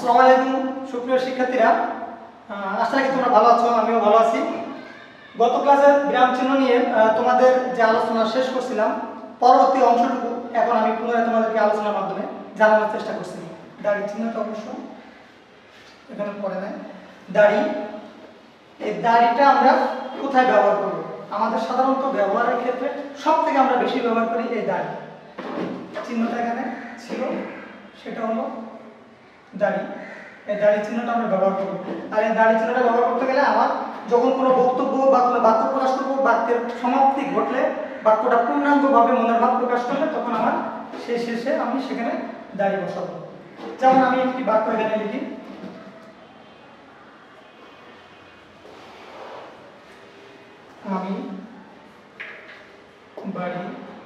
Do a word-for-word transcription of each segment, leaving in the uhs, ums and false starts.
আসসালামু আলাইকুম সুপ্রিয় শিক্ষার্থীরা, আশা করি তোমরা ভালো আছো, আমিও ভালো আছি। গত ক্লাসে বিরাম চিহ্ন নিয়ে তোমাদের যে আলোচনা শেষ করছিলাম, পরবর্তী অংশটুকু এখন আমি পুনরায় তোমাদেরকে আলোচনার মাধ্যমে জানানোর চেষ্টা করছি। দাড়ি চিহ্নটা অবশ্য এখানে পড়ে নেয়। দাড়ি, এই দাড়িটা আমরা কোথায় ব্যবহার করব? আমাদের সাধারণত ব্যবহারের ক্ষেত্রে সব থেকে আমরা বেশি ব্যবহার করি এই দাড়ি। চিহ্নটা এখানে ছিল, সেটা হলো দাড়ি। এই দাড়ি চিহ্নটা আমরা ব্যবহার করব। আর এই দাড়ি চিহ্নটা ব্যবহার করতে গেলে আমার যখন কোনো বক্তব্য বা কোনো বাক্য প্রকাশ করবো, বাক্যের সমাপ্তি ঘটলে, বাক্যটা পূর্ণাঙ্গভাবে মনের ভাব প্রকাশ করলে, তখন আমার সেই শেষে আমি সেখানে দাড়ি বসাবো। যেমন আমি একটি বাক্য এখানে লিখি, আমি বাড়ি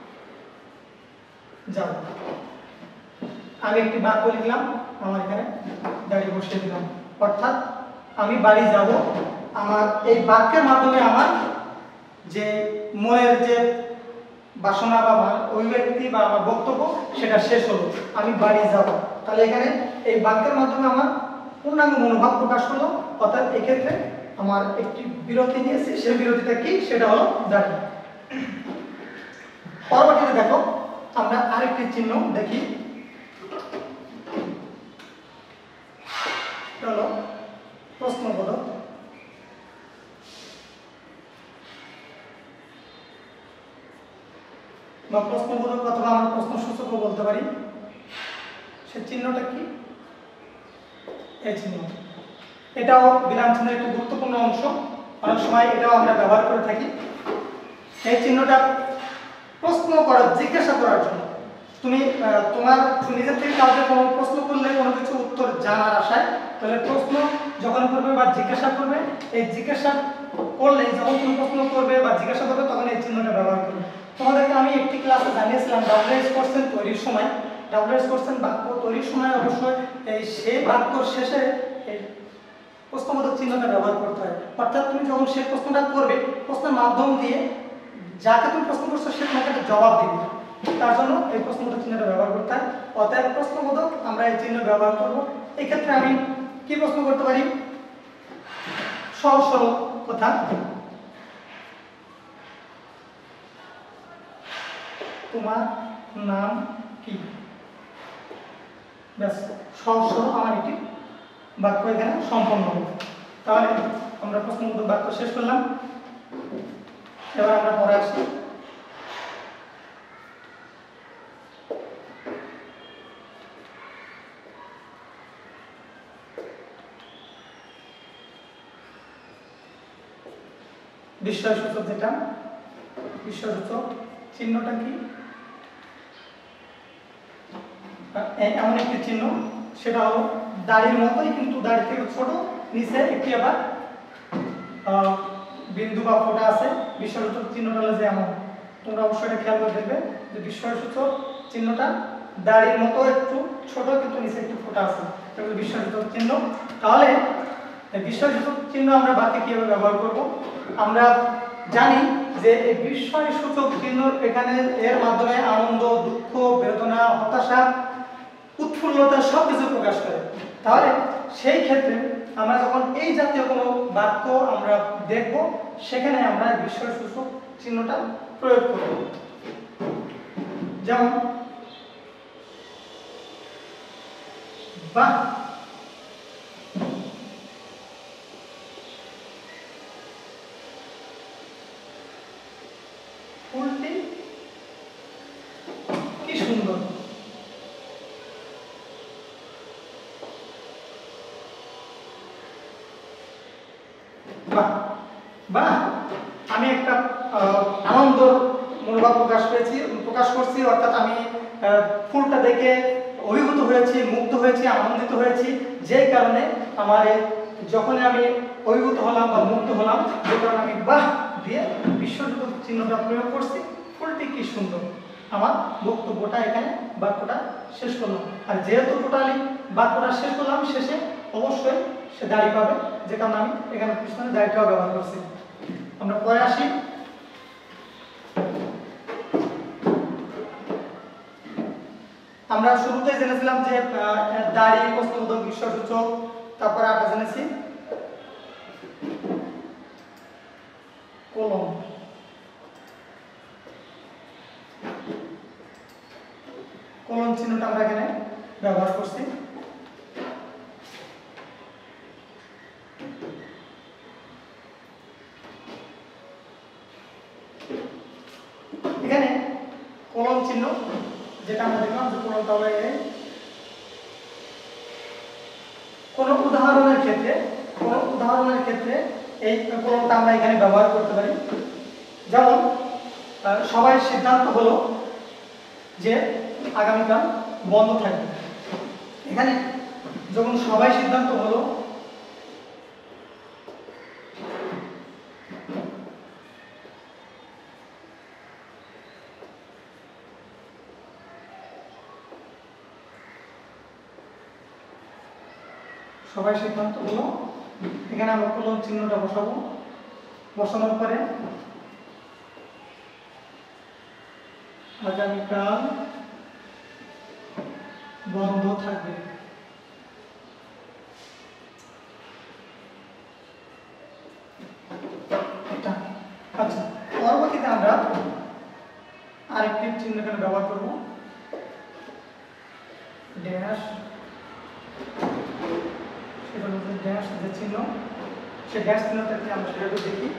যাব। আমি একটি বাক্য লিখলাম, আমার এখানে দাড়ি বসিয়ে দিলাম। অর্থাৎ আমি বাড়ি যাব, আমার এই বাক্যের মাধ্যমে আমার যে মনের যে বাসনা বা অভিব্যক্তি বা আমার বক্তব্য সেটা শেষ হলো, আমি বাড়ি যাব। তাহলে এখানে এই বাক্যের মাধ্যমে আমার পূর্ণাঙ্গ মনোভাব প্রকাশ হলো। অর্থাৎ এক্ষেত্রে আমার একটি বিরতি নিয়েছি, সেই বিরতিটা কি? সেটা হলো দাড়ি। পরবর্তীতে দেখো আমরা আরেকটি চিহ্ন দেখি, হলো প্রশ্নবোধক বা প্রশ্নবোধক অথবা আমরা প্রশ্নসূচকও বলতে পারি। সে চিহ্নটা কি? এই চিহ্ন। এটাও বিরাম চিহ্নের একটি গুরুত্বপূর্ণ অংশ, অনেক সময় এটাও আমরা ব্যবহার করে থাকি। এই চিহ্নটা প্রশ্ন করার, জিজ্ঞাসা করার জন্য। তুমি তোমার নিজের থেকে কাউকে কোনো প্রশ্ন করলে, কোনো কিছু উত্তর জানার আশায়, তাহলে প্রশ্ন যখন করবে বা জিজ্ঞাসা করবে, এই জিজ্ঞাসা করলে যখন তুমি প্রশ্ন করবে বা জিজ্ঞাসা করবে, তখন এই চিহ্নটা ব্যবহার করবে। তোমাদেরকে আমি একটি ক্লাসে জানিয়েছিলাম ডাব্লিউএইচ কোশ্চেন তৈরির সময়, ডাব্লিউএইচ কোশ্চেন বাক্য তৈরির সময় অবশ্যই এই সেই বাক্যর শেষে এই প্রশ্নবোধক চিহ্নটা ব্যবহার করতে হয়। অর্থাৎ তুমি যখন সেই প্রশ্নটা করবে, প্রশ্নের মাধ্যম দিয়ে যাকে তুমি প্রশ্ন করছো সে তোমাকে একটা জবাব দিবে, তার জন্য এই প্রশ্নবোধক চিহ্নটা ব্যবহার করতে হয়। অতএব প্রশ্নবোধক আমরা এই চিহ্ন ব্যবহার করব। এই ক্ষেত্রে আমি কি প্রশ্ন করতে পারি? সহজ সরল কথা, তোমার নাম কি? ব্যাস, সহজ সরল আমার একটি বাক্য এখানে সম্পন্ন হবে। তাহলে আমরা প্রশ্নবোধক বাক্য শেষ করলাম। এবার আমরা পরে আসি। বিস্ময়সূচক, যেটা বিস্ময়সূচক চিহ্নটা কি? এমন একটি চিহ্ন, সেটা হলো দাড়ির মতোই কিন্তু দাড়ি থেকে ছোট, নিচে একটি আবার বিন্দু বা ফোঁটা আছে। বিস্ময়সূচক চিহ্নটা হলো যে এমন, তোমরা অবশ্যই এটা খেয়াল করে দেখবে যে বিস্ময়সূচক চিহ্নটা দাড়ির মতো একটু ছোট, কিন্তু নিচে একটু ফোঁটা আছে, এগুলো বিস্ময়সূচক চিহ্ন। তাহলে বিস্ময়সূচক চিহ্ন আমরা বাক্যে কিভাবে ব্যবহার করব? আমরা জানি যে এই বিস্ময়সূচক চিহ্ন এখানে এর মাধ্যমে আনন্দ, দুঃখ, বেদনা, হতাশা, উৎফুল্লতা সবকিছু প্রকাশ করে। তাহলে সেই ক্ষেত্রে আমরা যখন এই জাতীয় কোনো বাক্য আমরা দেখব, সেখানে আমরা বিস্ময়সূচক চিহ্নটা প্রয়োগ করব। যেমন বাহ, ফুলটি কি সুন্দর। বাহ, বাহ, আমি একটা আনন্দ মনোভাব প্রকাশ পেয়েছি, প্রকাশ করছি। অর্থাৎ আমি ফুলটা দেখে অভিভূত হয়েছি, মুগ্ধ হয়েছি, আনন্দিত হয়েছি, যে কারণে আমার যখন আমি অভিভূত হলাম বা মুগ্ধ হলাম, যে কারণে আমি বাহ দিয়ে বিস্ময়সূচক চিহ্নটা প্রয়োগ করছি, ফুলটি কি সুন্দর। আমার বক্তব্যটা এখানে বাক্যটা শেষ করলাম। আর যেহেতু টোটালি বাক্যটা শেষ করলাম, শেষে অবশ্যই সে দাড়ি পাবে, যে কারণে আমি এখানে পিছনে দাড়িটাও ব্যবহার করছি। আমরা পরে আসি। আমরা শুরুতে জেনেছিলাম যে দাড়ি, প্রশ্নবোধক, বিস্ময়সূচক, তারপরে আমরা জেনেছি কলম। কলম চিহ্নটা আমরা এখানে ব্যবহার করছি। এখানে কলম চিহ্ন যেটা আমরা দেখলাম যে কলমটা হলো কোন উদাহরণের ক্ষেত্রে কোন উদাহরণের ক্ষেত্রে এই কলমটা আমরা এখানে ব্যবহার করতে পারি। যেমন সবাই সিদ্ধান্ত হলো যে আগামীকাল বন্ধ থাকবে। এখানে যখন সবাই সিদ্ধান্ত হলো সবাই সিদ্ধান্ত হলো এখানে আমরা কলম চিহ্নটা বসাবো। বসানোর পরে আগামীকাল বন্ধ থাকবে। এটা আচ্ছা, পরবর্তীতে আমরা আরেকটি চিহ্ন এখানে ব্যবহার করব, ড্যাশ। সেটা হচ্ছে ড্যাশ যে চিহ্ন, সেই ড্যাশ চিহ্নটাকে আমরা সেটাকে দেখি।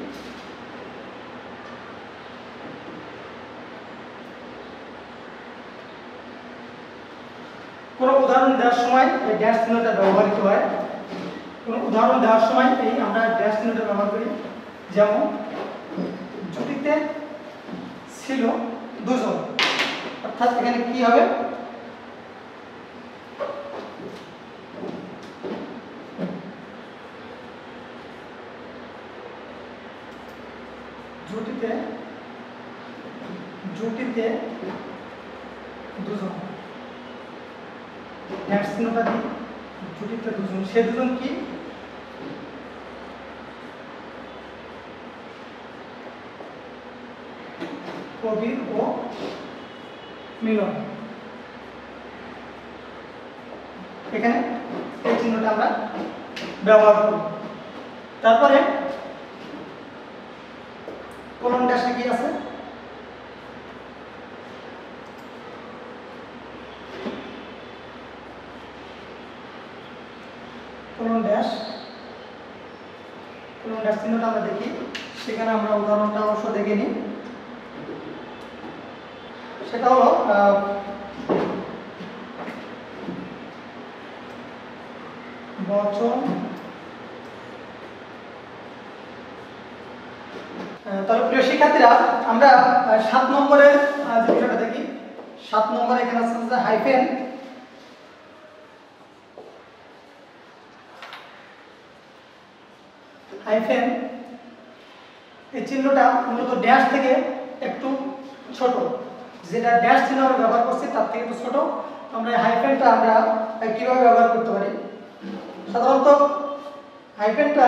কোনো উদাহরণ দেওয়ার সময় এই ড্যাশ চিহ্নটা ব্যবহৃত হয়। কোনো উদাহরণ দেওয়ার সময় এই আমরা ড্যাশ চিহ্নটা ব্যবহার করি। যেমন জুটিতে ছিল দুজন, অর্থাৎ এখানে কি হবে, জুটিতে জুটিতে দুজন, ড্যাশ চিহ্নটা দিই, জুটিতে দুজন। সে দুজন কি, কবির ও মিলন। এখানে এই চিহ্নটা আমরা ব্যবহার করব। তারপরে কলম ড্যাশে কি আছে, কলম ড্যাশ। কলম ড্যাশ চিহ্নটা আমরা দেখি, সেখানে আমরা উদাহরণটা অবশ্য দেখে নিই। সেটা হলো বচন। তাহলে প্রিয় শিক্ষার্থীরা, আমরা সাত নম্বরের যে বিষয়টা দেখি। সাত নম্বরে এখানে আছে হাইফেন। হাইফেন এই চিহ্নটা মূলত ড্যাশ থেকে একটু ছোট, যেটা ড্যাশ চিহ্ন আমরা ব্যবহার করছি তার থেকে একটু ছোট। আমরা এই হাইফেনটা আমরা কিভাবে ব্যবহার করতে পারি? সাধারণত হাইফেনটা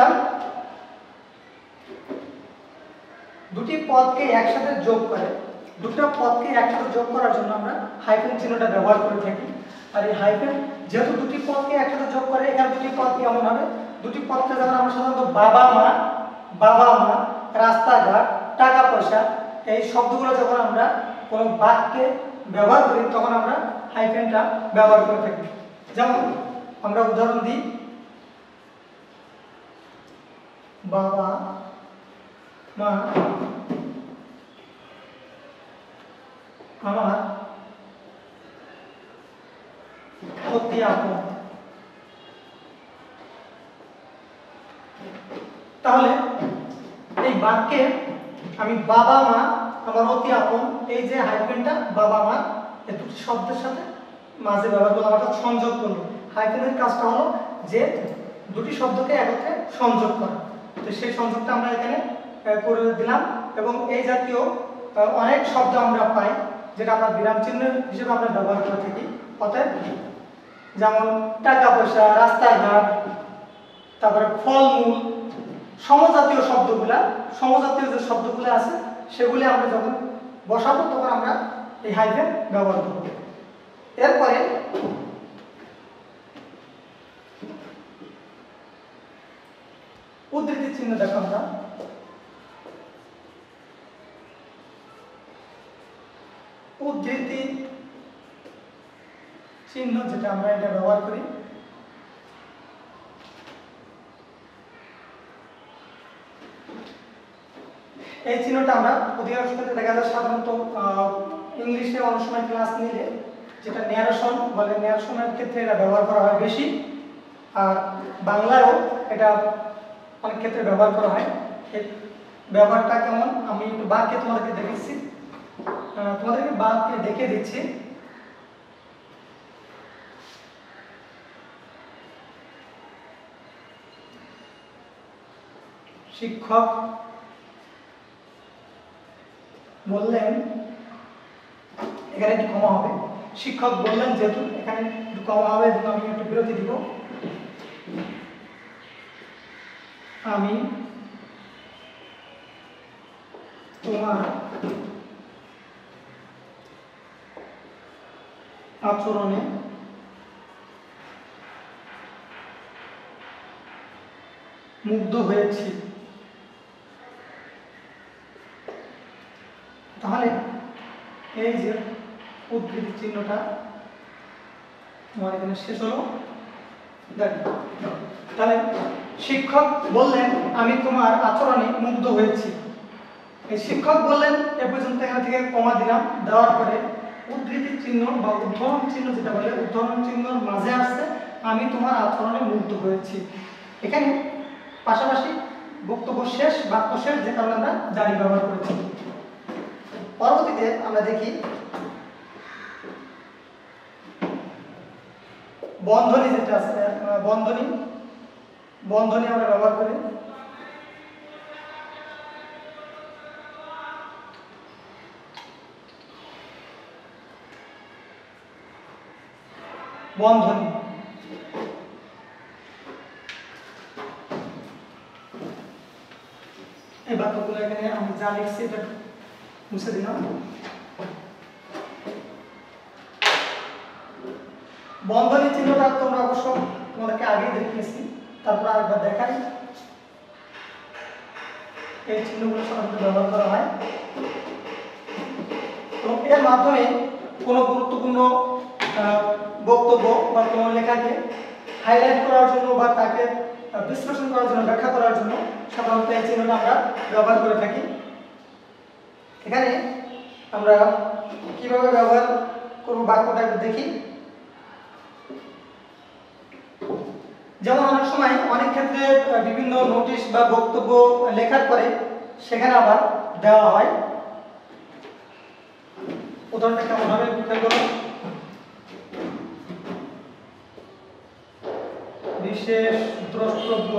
দুটি পদকে একসাথে যোগ করে, দুটো পদকে একসাথে যোগ করার জন্য আমরা হাইফেন চিহ্নটা ব্যবহার করে থাকি। আর এই হাইফেন যেহেতু দুটি পদকে একসাথে যোগ করে, এখানে দুটি পদ কেমন হবে, দুটি পদকে যেমন আমরা সাধারণত বাবা মা, বাবা মা, রাস্তাঘাট, টাকা পয়সা, এই শব্দগুলো যখন আমরা কোনো বাক্যে ব্যবহার করি তখন আমরা হাইফেনটা ব্যবহার করে থাকি। যেমন আমরা উদাহরণ দিই, বাবা মা আমার অতি আপন। তাহলে এই বাক্যে আমি বাবা মা আমার অতি আপন, এই যে হাইফেনটা বাবা মা এই দুটি শব্দের সাথে মাঝে ব্যবহার করলাম, অর্থাৎ সংযোগ করলাম। হাইফেনের কাজটা হলো যে দুটি শব্দকে একত্রে সংযোগ করা। তো সেই সংযোগটা আমরা এখানে করে দিলাম। এবং এই জাতীয় অনেক শব্দ আমরা পাই যেটা আমরা বিরাম চিহ্ন হিসেবে আমরা ব্যবহার করে থাকি। অতএব যেমন টাকা পয়সা, রাস্তাঘাট, তারপরে ফলমূল, সমজাতীয় শব্দগুলা, সমজাতীয় যে শব্দগুলো আছে সেগুলি আমরা যখন বসাবো তখন আমরা এই হাইফেন ব্যবহার করব। এরপরে উদ্ধৃতি চিহ্ন দেখো, আমরা উদ্ধৃতি চিহ্ন যেটা আমরা এটা ব্যবহার করি, এই চিহ্নটা আমরা অধিকাংশ ক্ষেত্রে দেখা যায় সাধারণত ইংলিশে অনেক সময় ক্লাস নিলে যেটা ন্যারেশন বলে, ন্যারেশনের ক্ষেত্রে এটা ব্যবহার করা হয় বেশি, আর বাংলায়ও এটা অনেক ক্ষেত্রে ব্যবহার করা হয়। এর ব্যবহারটা কেমন আমি একটু বাক্যে তোমাদেরকে দেখাচ্ছি, তোমাদেরকে বাক্যে দেখে দিচ্ছি। শিক্ষক বললেন, এখানে একটু কমা হবে, শিক্ষক বললেন যেহেতু এখানে একটু কমা হবে এবং আমি একটু বিরতি দিব। আমি তোমার আচরণে মুগ্ধ হয়েছি। তাহলে এই যে উদ্ধৃতি চিহ্নটা তোমার এখানে শেষ হলো। দেখো, তাহলে শিক্ষক বললেন আমি তোমার আচরণে মুগ্ধ হয়েছি। এই শিক্ষক বললেন এ পর্যন্ত এখান থেকে কমা দিলাম, দেওয়ার পরে উদ্ধৃতি চিহ্ন বা উদ্ধরণ চিহ্ন যেটা বলে, উদ্ধরণ চিহ্নর মাঝে আসছে আমি তোমার আচরণে মুগ্ধ হয়েছি। এখানে পাশাপাশি বক্তব্য শেষ, বাক্য শেষ, যে কারণে আমরা জারি ব্যবহার করেছি। পরবর্তীতে আমরা দেখি বন্ধনী যেটা আছে, বন্ধনী বন্ধনী আমরা ব্যবহার করি। বন্ধনী এই বাক্যগুলো এখানে আমি যা লিখছি এটা মুছে দিলাম। বন্ধনী চিহ্নটা তোমরা অবশ্য তোমাদেরকে আগেই দেখিয়েছি, তারপর আরেকবার দেখাই। এই চিহ্নগুলো সাধারণত ব্যবহার করা হয়, তো এর মাধ্যমে কোনো গুরুত্বপূর্ণ বক্তব্য বা কোনো লেখাকে হাইলাইট করার জন্য বা তাকে বিশ্লেষণ করার জন্য, ব্যাখ্যা করার জন্য সাধারণত এই চিহ্নটা আমরা ব্যবহার করে থাকি। এখানে আমরা কিভাবে ব্যবহার করব বাক্যটা একটু দেখি। যেমন অনেক সময় অনেক ক্ষেত্রে বিভিন্ন নোটিশ বা বক্তব্য লেখার পরে সেখানে আবার দেওয়া হয়। উদাহরণটা কেমন হবে খেয়াল করুন। বিশেষ দ্রষ্টব্য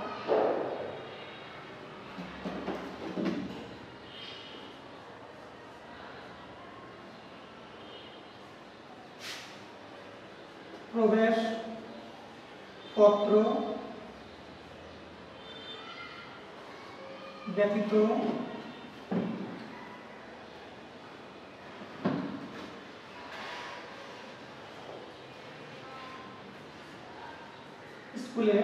প্রবেশ পত্র ব্যতীত স্কুলে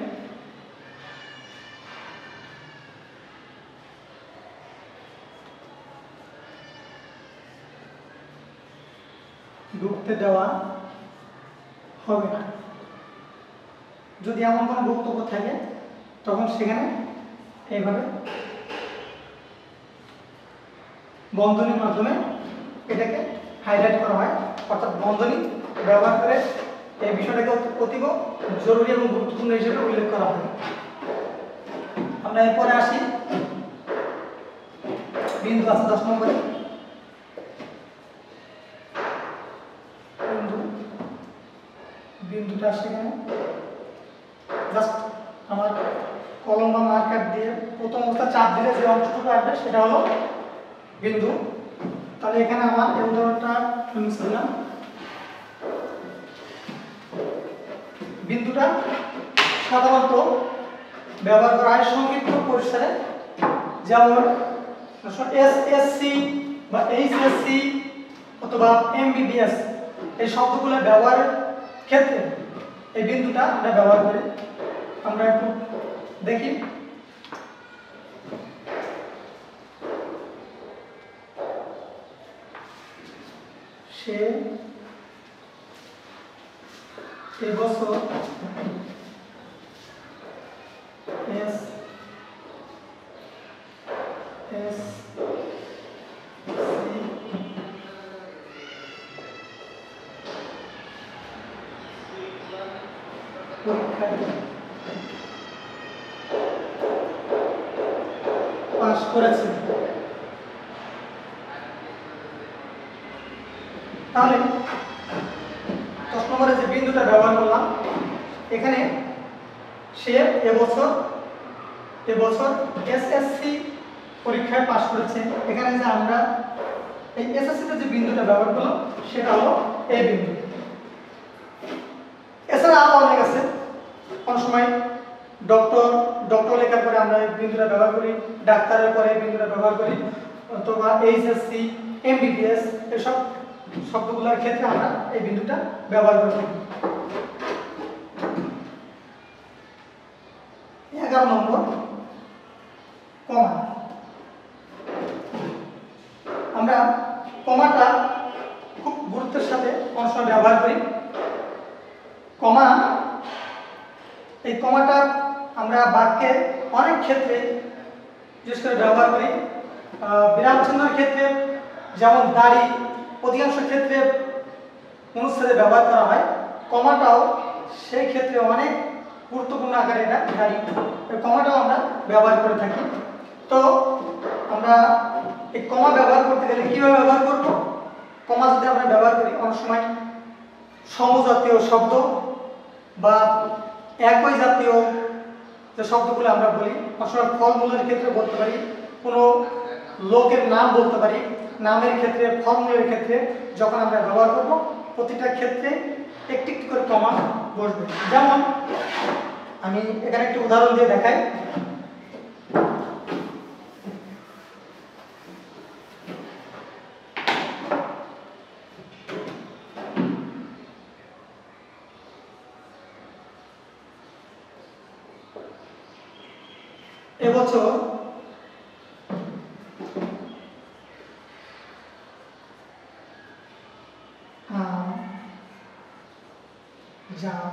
ঢুকতে দেওয়া হবে না। যদি এমন কোনো বক্তব্য থাকে তখন সেখানে এইভাবে বন্ধনীর মাধ্যমে এটাকে হাইলাইট করা হয়, অর্থাৎ বন্ধনী ব্যবহার করে এই বিষয়টাকে অতীব জরুরি এবং গুরুত্বপূর্ণ হিসেবে উল্লেখ করা হয়। আমরা এরপরে আসি, বিন্দু আছে দশ নম্বরে। বিন্দু বিন্দুটা সেখানে জাস্ট আমার কলম বা মার্কার দিয়ে প্রথম অবস্থা চাপ দিলে যে অংশটুকু আসবে সেটা হলো বিন্দু। তাহলে এখানে আমার এই উদাহরণটা মুছে দিলাম। বিন্দুটা সাধারণত ব্যবহার করা হয় সংক্ষিপ্ত পরিসরে, যেমন এসএসসি বা এইচএসসি অথবা এমবিবিএস এই শব্দগুলো ব্যবহারের ক্ষেত্রে এই বিন্দুটা আমরা ব্যবহার করি। আমরা একটু দেখি। সে এবছর এস এস পরীক্ষায় পাস করেছে। তাহলে দশ নম্বরে যে বিন্দুটা ব্যবহার করলাম, এখানে সে এবছর এবছর এসএসসি পরীক্ষায় পাস করেছে। এখানে যে আমরা এই এসএসসিতে যে বিন্দুটা ব্যবহার করলাম সেটা হলো এই বিন্দু। এছাড়া আরো অনেক আছে। অনেক সময় ডক্টর ডক্টর লেখার পরে আমরা এই বিন্দুটা ব্যবহার করি, ডাক্তারের পরে এই বিন্দুটা ব্যবহার করি, অথবা এইচএসসি, এমবিবিএস এসব শব্দগুলোর ক্ষেত্রে আমরা এই বিন্দুটা ব্যবহার করে থাকি। এগারো নম্বর কমা। আমরা কমাটা খুব গুরুত্বের সাথে অনেক সময় ব্যবহার করি। কমা, এই কমাটা আমরা বাক্যে অনেক ক্ষেত্রে বিশেষ করে ব্যবহার করি। বিরাম চিহ্নের ক্ষেত্রে যেমন দাড়ি, অধিকাংশ ক্ষেত্রে অনুচ্ছেদে ব্যবহার করা হয়। কমাটাও সেই ক্ষেত্রে অনেক গুরুত্বপূর্ণ আকারে এটা দাড়ি, কমাটাও আমরা ব্যবহার করে থাকি। তো আমরা এই কমা ব্যবহার করতে গেলে কিভাবে ব্যবহার করব? কমা যদি আমরা ব্যবহার করি অনেক সময় সমজাতীয় শব্দ বা একই জাতীয় যে শব্দগুলো আমরা বলি, অনেক সময় ফলমূলের ক্ষেত্রে বলতে পারি, কোনো লোকের নাম বলতে পারি, নামের ক্ষেত্রে, ফলমূলের ক্ষেত্রে যখন আমরা ব্যবহার করব প্রতিটা ক্ষেত্রে একটি একটি করে কমা বসবে। যেমন আমি এখানে একটি উদাহরণ দিয়ে দেখাই। এবছর আম, জাম,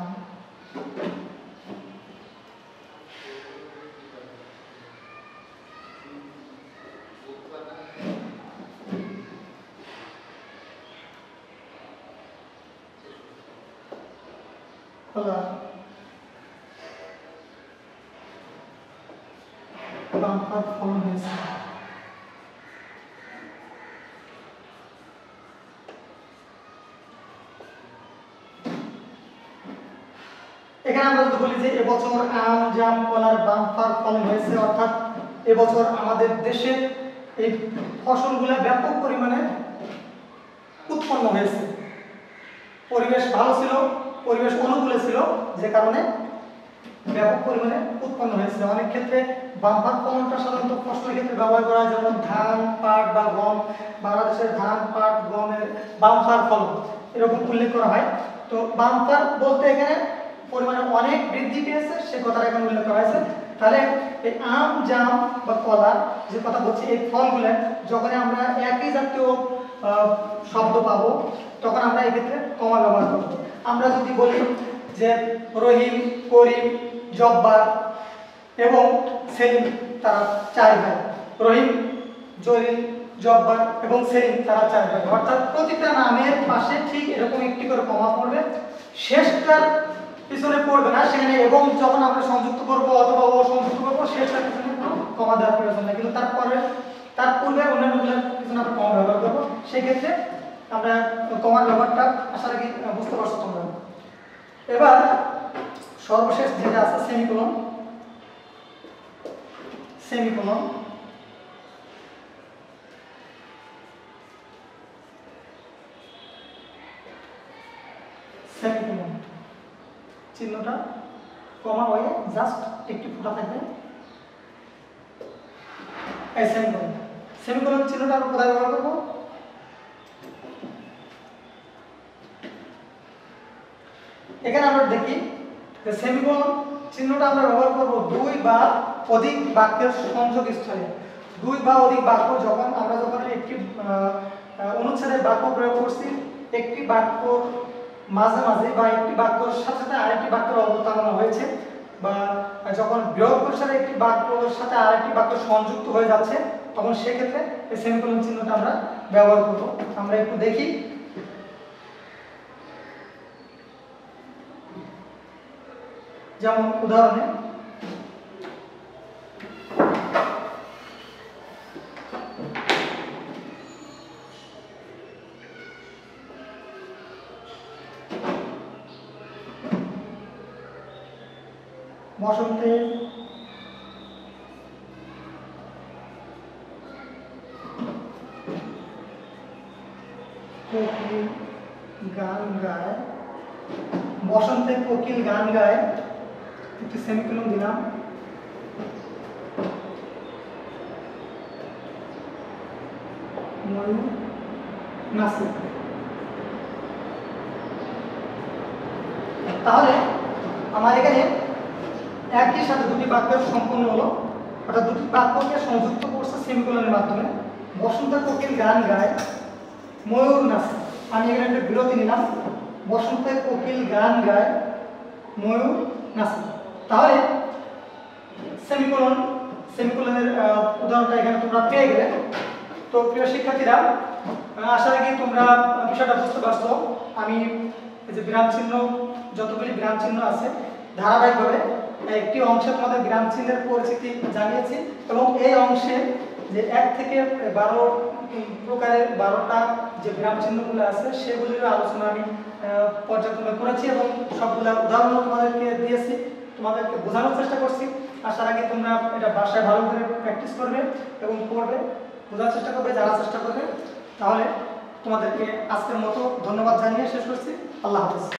কলা, বাম্পার ফলন হয়েছে। এখানে আমরা যদি বলি যে এবছর আম, জাম, কলার বাম্পার ফলন হয়েছে, অর্থাৎ এবছর আমাদের দেশে এই ফসলগুলো ব্যাপক পরিমাণে উৎপন্ন হয়েছে। পরিবেশ ভালো ছিল, পরিবেশ অনুকূলে ছিল, যে কারণে ব্যাপক পরিমাণে উৎপন্ন হয়েছে। অনেক ক্ষেত্রে বাম্পার ফলনটা সাধারণত ফসলের ক্ষেত্রে ব্যবহার করা হয়, যেমন ধান, পাট বা গম। বাংলাদেশের ধান, পাট, গমের বাম্পার ফলন এরকম উল্লেখ করা হয়। তো বাম্পার বলতে এখানে পরিমাণে অনেক বৃদ্ধি পেয়েছে সে কথাটা এখানে উল্লেখ করা হয়েছে। তাহলে এই আম, জাম বা কলা যে কথা বলছি, এই ফলগুলো যখন আমরা একই জাতীয় শব্দ পাবো তখন আমরা এক্ষেত্রে কমা ব্যবহার করব। আমরা যদি বলি যে রহিম, করিম, জব্বার এবং সেলিম তারা চার ভাই, রহিম, জরিল, জব্বার এবং সেলিম তারা চার ভাই, অর্থাৎ প্রতিটা নামের পাশে ঠিক এরকম একটি করে কমা পড়বে। শেষটার পিছনে পড়বে না, সেখানে এবং যখন আমরা সংযুক্ত করব অথবা ও সংযুক্ত করবো শেষটার পিছনে কমা দেওয়ার প্রয়োজন নেই, কিন্তু তারপরে তার পূর্বে অন্যান্যগুলোর পিছনে আমরা কমা ব্যবহার করবো। সেক্ষেত্রে আমরা কমার ব্যবহারটা আশা রাখি বুঝতে পারছো তোমরা। এবার সর্বশেষ যেটা আছে সেমিকোলন। সেমিকোলন সেমিকোলন চিহ্নটা কমা হয়ে জাস্ট একটি ফোঁটা থাকবে, এই সেমিকোলন। সেমিকোলন চিহ্নটা আমরা কোথায় ব্যবহার করবো? এখানে আমরা দেখি যে সেমিকোলন চিহ্নটা আমরা ব্যবহার করব দুই বা অধিক বাক্যের সংযোগ স্থলে। দুই বা অধিক বাক্য যখন আমরা যখন একটি অনুচ্ছেদে বাক্য প্রয়োগ করছি, একটি বাক্য মাঝে মাঝে বা একটি বাক্যের সাথে সাথে আরেকটি বাক্যের অবতারণা হয়েছে, বা যখন বিয়োগ সাথে একটি বাক্যের সাথে আরেকটি বাক্য সংযুক্ত হয়ে যাচ্ছে, তখন সেক্ষেত্রে এই সেমিকোলন চিহ্নটা আমরা ব্যবহার করব। আমরা একটু দেখি। যেমন উদাহরণে বসন্তে কোকিল গান গায়, বসন্তে কোকিল গান গায়, একটি সেমিকোলন দিলাম। ময়ূর নাচে। তাহলে আমার এখানে একই সাথে দুটি বাক্য সম্পন্ন হলো, অর্থাৎ দুটি বাক্যকে সংযুক্ত করছে সেমিকোলনের মাধ্যমে। বসন্তে কোকিল গান গায়, ময়ূর নাচে। আমি এখানে একটা বিরতি নিলাম। বসন্তে কোকিল গান গায়, ময়ূর নাচে। তাহলে সেমিকোলন সেমিকোলনের উদাহরণটা এখানে তোমরা পেয়ে গেলে। তো প্রিয় শিক্ষার্থীরা, আশা রাখি তোমরা বিষয়টা বুঝতে পারছো। আমি এই যে বিরাম চিহ্ন, যতগুলি বিরাম চিহ্ন আছে ধারাবাহিকভাবে একটি অংশে তোমাদের বিরাম চিহ্নের পরিচিতি জানিয়েছি, এবং এই অংশে যে এক থেকে বারো প্রকারের বারোটা যে বিরাম চিহ্নগুলো আছে সেগুলির আলোচনা আমি পর্যালোচনা করেছি, এবং সবগুলো উদাহরণ তোমাদেরকে দিয়েছি, তোমাদেরকে বোঝানোর চেষ্টা করছি। আশা রাখি তোমরা এটা বাসায় ভালো করে প্র্যাকটিস করবে এবং পড়বে, বোঝার চেষ্টা করবে, জানার চেষ্টা করবে। তাহলে তোমাদেরকে আজকের মতো ধন্যবাদ জানিয়ে শেষ করছি। আল্লাহ হাফেজ।